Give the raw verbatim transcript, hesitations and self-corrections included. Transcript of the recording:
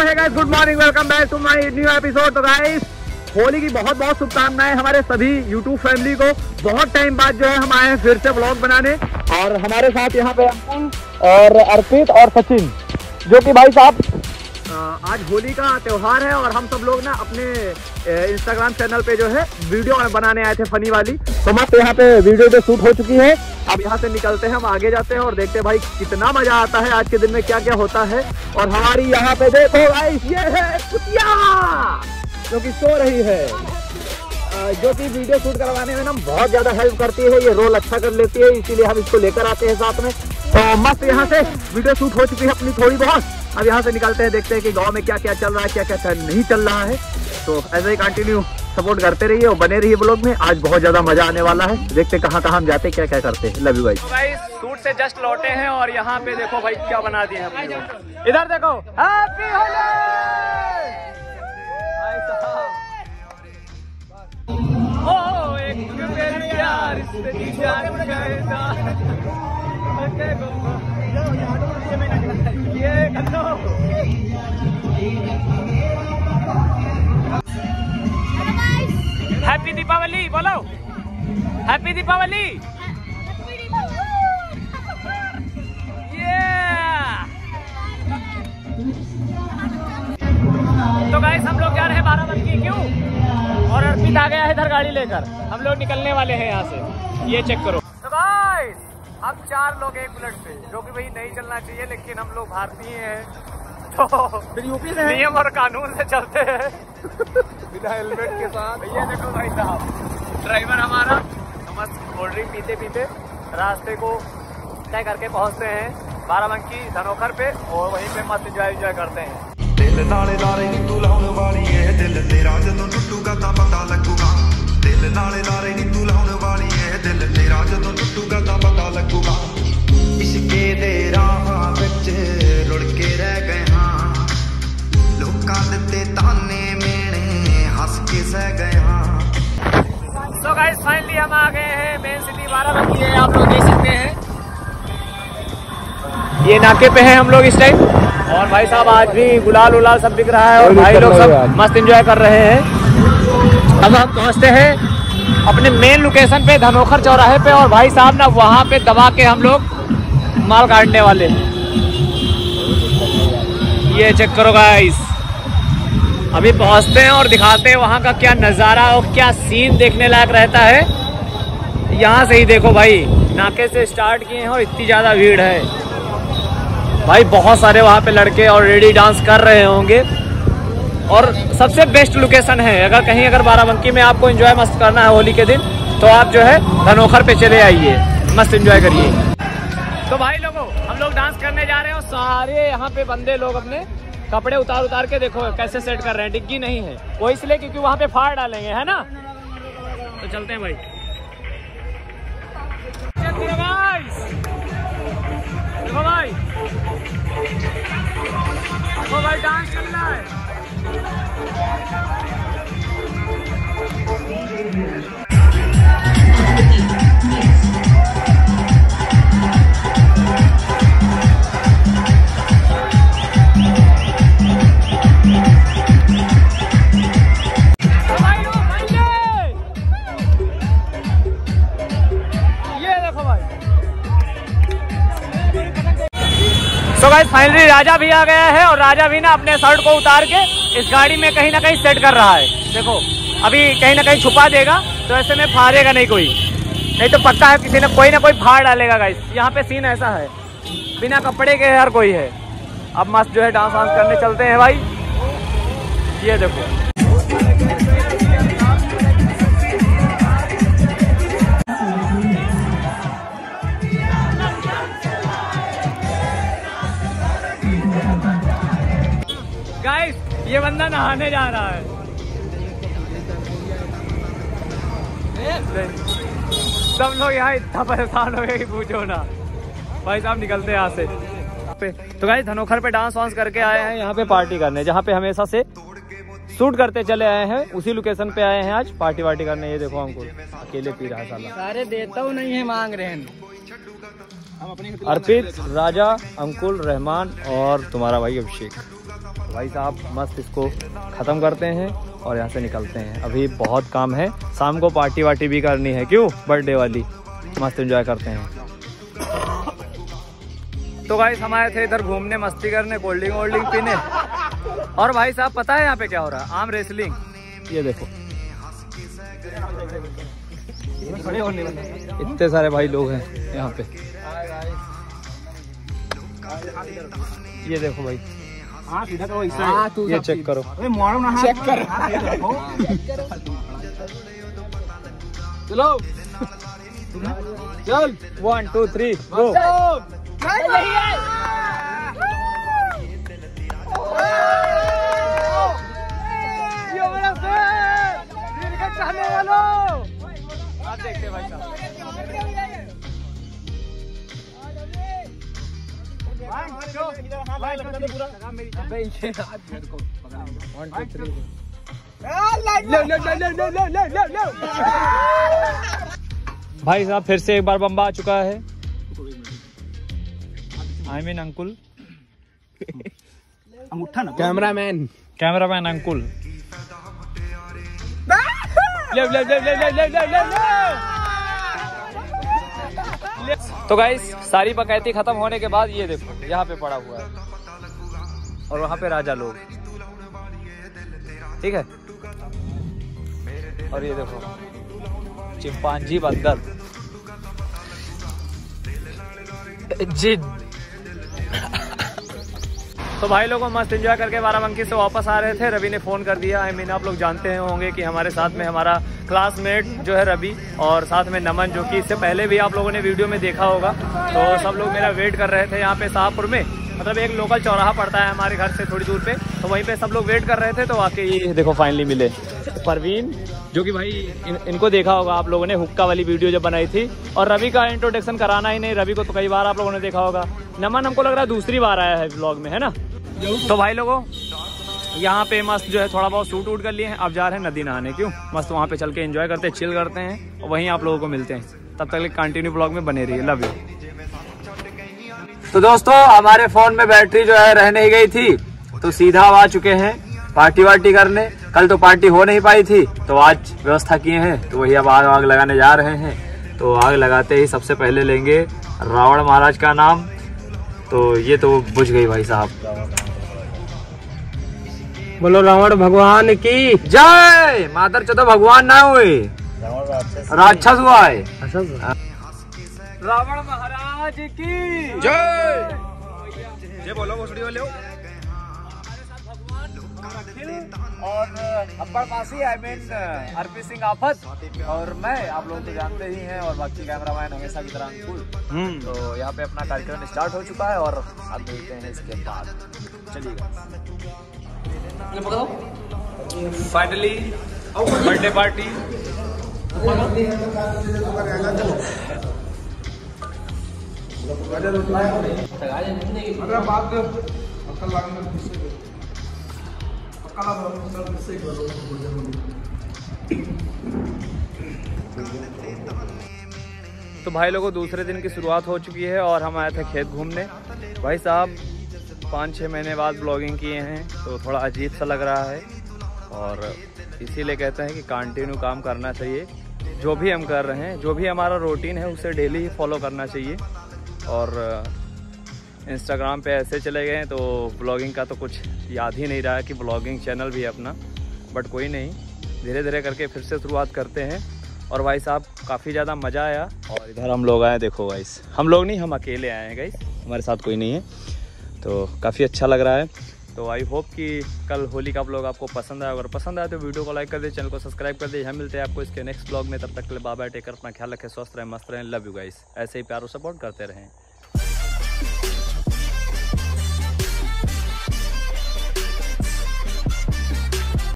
Hey guys, good morning, welcome back to my new episode. तो guys, Holi की बहुत बहुत शुभकामनाएं हमारे सभी यूट्यूब फैमिली को। बहुत टाइम बाद जो है हम आए हैं फिर से व्लॉग बनाने, और हमारे साथ यहाँ पे अंकुल और अर्पित और सचिन, जो कि भाई साहब आज होली का त्योहार है और हम सब लोग ना अपने इंस्टाग्राम चैनल पे जो है वीडियो बनाने आए थे फनी वाली। तो मस्त यहाँ पे वीडियो पे शूट हो चुकी है। अब यहाँ से निकलते हैं, हम आगे जाते हैं और देखते हैं भाई कितना मजा आता है, आज के दिन में क्या क्या होता है। और हमारी यहाँ पे देखो भाई, ये है कुतिया जो कि सो रही है, जो कि वीडियो शूट करवाने में ना बहुत ज्यादा हेल्प करती है। ये रोल अच्छा कर लेती है, इसीलिए हम इसको लेकर आते हैं साथ में। तो मस्त यहाँ से वीडियो शूट हो चुकी है अपनी थोड़ी बहुत। अब यहाँ से निकलते हैं, देखते हैं कि गांव में क्या क्या चल रहा है, क्या क्या नहीं चल रहा है। तो ऐसे ही कंटिन्यू सपोर्ट करते रहिए और बने रहिए ब्लॉग में। आज बहुत ज्यादा मजा आने वाला है, देखते कहाँ कहाँ हम जाते, क्या क्या करते हैं। लव यू भाई। भाई शूट से जस्ट लौटे हैं और यहाँ पे देखो भाई क्या बना दिए हैं। इधर देखो, हैप्पी होली। ओ एक प्यार ये हैप्पी दीपावली बोलो, हैप्पी दीपावली। तो गाइस हम लोग जा रहे हैं बाराबंकी, क्यों? और अर्पित आ गया है इधर गाड़ी लेकर, हम लोग निकलने वाले हैं यहाँ से। ये चेक करो। तो गाइस हम चार लोग एक बुलेट पे, जो कि भाई नहीं चलना चाहिए, लेकिन हम लोग भारतीय हैं तो फिर यूपी से नियम और कानून से चलते हैं बिना हेलमेट के साथ। ये देखो भाई साहब, ड्राइवर हमारा मस्त कोल्ड ड्रिंक पीते पीते रास्ते को तय करके पहुंचते हैं बाराबंकी धनोखर पे, और वहीं पे मस्त एंजॉय एंजॉय करते हैं। दिल नाले नारे नी तू लाउन वाली है, दिल तेरा जदों टुटूगा तां पता लगूगा। दिल नाले नारे नी तू लाउन वाली है, दिल तेरा जदों टुटूगा तां पता लगूगा। इश्के दे राहां विच रुड़ के रह गए हां, लोकां दित्ते ताने मेणे हंस के सह गए हां। सो गाइस फाइनली हम आ गए हैं मेन सिटी बाराबंकी है, आप लोग देख सकते हैं। ये नाके पे हैं हम लोग इस टाइम, और भाई साहब आज भी गुलाल उलाल सब बिक रहा है और भाई लोग सब मस्त एंजॉय कर रहे हैं। अब हम पहुंचते हैं अपने मेन लोकेशन पे धनोखर चौराहे पे, और भाई साहब ना वहां पे दबा के हम लोग माल काटने वाले। ये चेक करो गाइस, अभी पहुंचते हैं और दिखाते हैं वहां का क्या नजारा और क्या सीन देखने लायक रहता है। यहाँ से ही देखो भाई, नाके से स्टार्ट किए हैं और इतनी ज्यादा भीड़ है भाई। बहुत सारे वहाँ पे लड़के ऑलरेडी डांस कर रहे होंगे, और सबसे बेस्ट लोकेशन है। अगर कहीं अगर बाराबंकी में आपको एंजॉय मस्त करना है होली के दिन, तो आप जो है धनोखर पे चले आइए, मस्त एंजॉय करिए। तो भाई लोगों, हम लोग डांस करने जा रहे हैं और सारे यहाँ पे बंदे लोग अपने कपड़े उतार उतार के देखो कैसे सेट कर रहे हैं। डिग्गी नहीं है वो, इसलिए क्योंकि वहाँ पे फाड़ डालेंगे, है ना। तो चलते हैं भाई। देखो भाई, देखो भाई डांस चल रहा है। तो गाइस फाइनली राजा भी आ गया है, और राजा भी ना अपने शर्ट को उतार के इस गाड़ी में कहीं ना कहीं सेट कर रहा है। देखो अभी कहीं ना कहीं छुपा देगा, तो ऐसे में फाड़ेगा नहीं कोई, नहीं तो पक्का है किसी ने कोई ना कोई फाड़ डालेगा। गाइस यहाँ पे सीन ऐसा है, बिना कपड़े के हर कोई है। अब मस्त जो है डांस वांस करने चलते हैं भाई। ये देखो गाइस, ये बंदा नहाने जा रहा है। सब लोग यहाँ इतना परेशान हो गए कि पूछो ना। भाई साहब निकलते हैं यहाँ से। तो गाइस धनोखर पे डांस वांस करके आए हैं यहाँ पे पार्टी करने, जहाँ पे हमेशा से शूट करते चले आए हैं, उसी लोकेशन पे आए हैं आज पार्टी वार्टी करने। ये देखो हमको अकेले पी रहा है साला। सारे देता हूँ नहीं है, मांग रहे हैं। अर्पित, राजा, अंकुल, रहमान और तुम्हारा भाई अभिषेक। भाई साहब मस्त इसको ख़त्म करते हैं और यहाँ से निकलते हैं। अभी बहुत काम है, शाम को पार्टी वार्टी भी करनी है, क्यों बर्थडे वाली, मस्त एंजॉय करते हैं। तो गाइस हम आए थे इधर घूमने, मस्ती करने, कोल्ड ड्रिंक वोल्ड ड्रिंक पीने। और भाई साहब पता है यहाँ पे क्या हो रहा है? Arm wrestling. ये देखो इतने सारे भाई लोग हैं यहाँ पे। ये देखो भाई, ये चेक करो, चेक कर। चलो चल, वन टू थ्री गो। देखते भाई साहब, भाई साहब फिर से एक बार बम्बा आ चुका है। आई मीन अंकुल, अंगूठा ना, कैमरामैन कैमरामैन अंकुल। ले ले ले ले ले ले ले ले। तो गाइस सारी बकैती खत्म होने के बाद ये देखो यहाँ पे पड़ा हुआ है और वहाँ पे राजा लोग, ठीक है। और ये देखो चिंपांजी बंदर जिद। तो भाई लोगों मस्त एंजॉय करके बाराबंकी से वापस आ रहे थे। रवि ने फ़ोन कर दिया। आई मीन आप लोग जानते होंगे कि हमारे साथ में हमारा क्लासमेट जो है रवि, और साथ में नमन, जो कि इससे पहले भी आप लोगों ने वीडियो में देखा होगा। तो सब लोग मेरा वेट कर रहे थे यहाँ पे शाहपुर में, मतलब एक लोकल चौराहा पड़ता है हमारे घर से थोड़ी दूर पे, तो वहीं पे सब लोग वेट कर रहे थे। तो वाकई ये देखो फाइनली मिले। परवीन जो कि भाई इन, इनको देखा होगा आप लोगों ने, हुक्का वाली वीडियो जब बनाई थी। और रवि का इंट्रोडक्शन कराना ही नहीं, रवि को तो कई बार आप लोगों ने देखा होगा। नमन हमको लग रहा है दूसरी बार आया है ब्लॉग में, है ना। तो भाई लोगों यहाँ पे मस्त जो है थोड़ा बहुत शूट वूट कर लिए हैं। अब जा रहे हैं नदी नहाने, क्यों मस्त वहाँ पे चल के एंजॉय करते हैं, चिल करते हैं, और वहीं आप लोगों को मिलते हैं। तब तक कंटिन्यू ब्लॉग में बने रहिए। Love you. तो दोस्तों हमारे फोन में बैटरी जो है रहने ही गई थी, तो सीधा आ चुके हैं पार्टी वार्टी करने। कल तो पार्टी हो नहीं पाई थी, तो आज व्यवस्था किए हैं, तो वही अब आग आग लगाने जा रहे हैं। तो आग लगाते ही सबसे पहले लेंगे रावण महाराज का नाम। तो ये तो बुझ गई भाई साहब। बोलो रावण भगवान की जय। मादर चौदह भगवान ना हुए, राक्षस हुआ है। रावण महाराज की जय। जय बोलो भोसड़ी वाले हो। और अब्बड़ पासी, आई मीन अर्पित सिंह आफत, और मैं, आप लोग तो जानते ही हैं, और बाकी कैमरामैन हमेशा की तरह अंकुल। तो यहाँ पे अपना कार्यक्रम स्टार्ट हो चुका है और आप देखते हैं इसके बाद। चलिएगा। Finally birthday party. तो भाई लोगों दूसरे दिन की शुरुआत हो चुकी है और हम आए थे खेत घूमने। भाई साहब पाँच छः महीने बाद ब्लॉगिंग किए हैं, तो थोड़ा अजीब सा लग रहा है, और इसीलिए कहते हैं कि कंटिन्यू काम करना चाहिए। जो भी हम कर रहे हैं, जो भी हमारा रूटीन है, उसे डेली ही फॉलो करना चाहिए। और इंस्टाग्राम पे ऐसे चले गए तो ब्लॉगिंग का तो कुछ याद ही नहीं रहा है कि ब्लॉगिंग चैनल भी है अपना। बट कोई नहीं, धीरे धीरे करके फिर से शुरुआत करते हैं। और भाई साहब काफ़ी ज़्यादा मज़ा आया। और इधर हम लोग आए, देखो गाइस, हम लोग नहीं, हम अकेले आए हैं गाइस, हमारे साथ कोई नहीं है। तो काफ़ी अच्छा लग रहा है। तो आई होप कि कल होली का ब्लॉग आपको पसंद आया। अगर पसंद आया तो वीडियो को लाइक कर दे, चैनल को सब्सक्राइब कर दे। हम मिलते हैं आपको इसके नेक्स्ट ब्लॉग में। तब तक के लिए बाय बाय, टेक केयर, अपना ख्याल रखें, स्वस्थ रहें, मस्त रहें। Love you guys. ऐसे ही प्यार और सपोर्ट करते रहें।